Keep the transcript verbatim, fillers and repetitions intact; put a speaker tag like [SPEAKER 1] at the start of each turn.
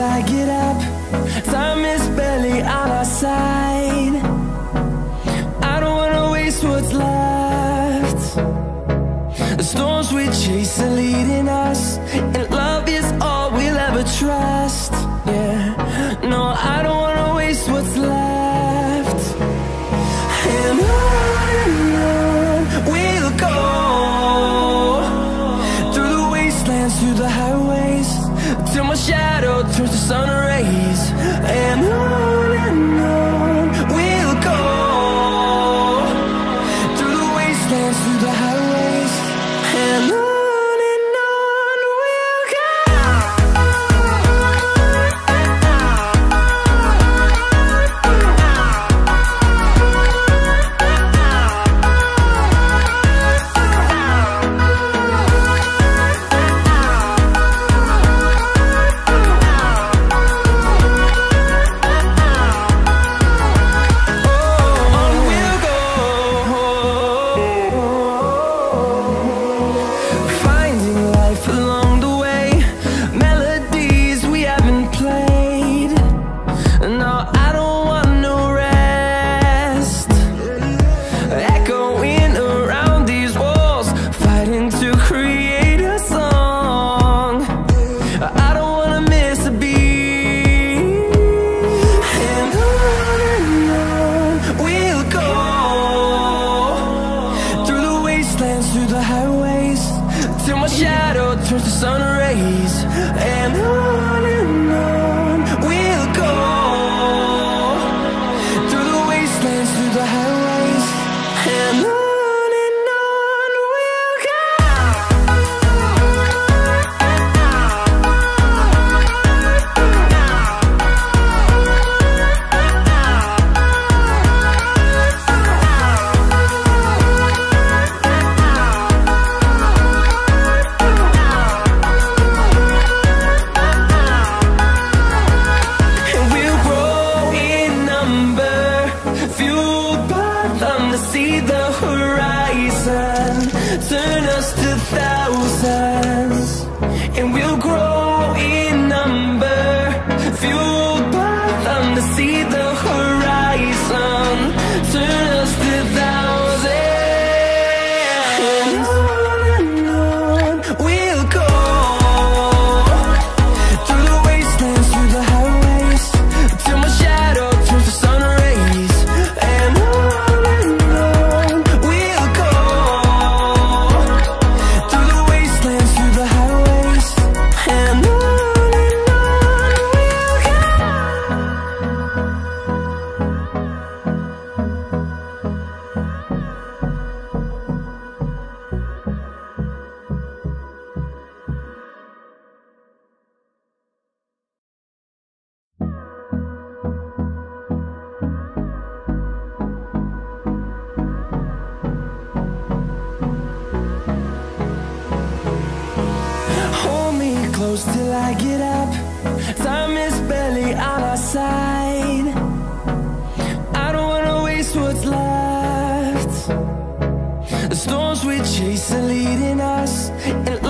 [SPEAKER 1] I get up. Time is barely on our side. I don't wanna waste what's left. The storms we chase are leading us, and love is all we'll ever trust. Yeah, no, I don't wanna waste what's left. And on and on we'll go, through the wastelands, through the highways, till my shadow turns to sun rays. And on and on we'll go, through the wastelands, through the highways, and on. Through the highways, till my shadow turns to sun rays. And on and on we'll go, through the wastelands, through the highways, and on. See the horizon, turn us to thousands, and we'll grow in number, fueled by them to see the horizon, turn us to thousands, and on and on we'll go, through the wastelands, through the highways, till my shadow turns to sun rays. And on close till I get up. Time is barely on our side. I don't wanna waste what's left. The storms we chase are leading us, and